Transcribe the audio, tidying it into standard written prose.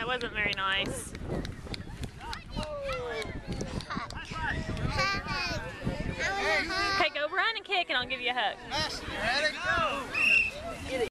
wasn't very nice. Okay, go run and kick and I'll give you a hug. Ready? Go!